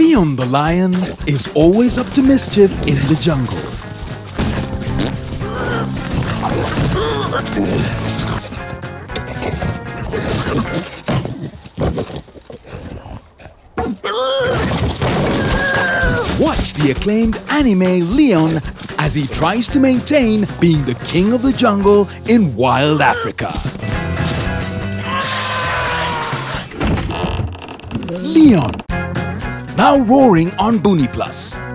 Leon the lion is always up to mischief in the jungle. Watch the acclaimed anime Leon as he tries to maintain being the king of the jungle in wild Africa. Leon, now roaring on Buni+.